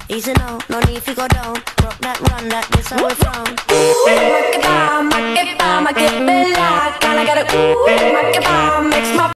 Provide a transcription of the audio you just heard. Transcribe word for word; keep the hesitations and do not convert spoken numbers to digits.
Easy no, no need to go down. Rock that, run that, this how we from. Rock it, bomb, rock it, bomb, I get me like, kinda got it. Ooh, rock it, bomb, makes my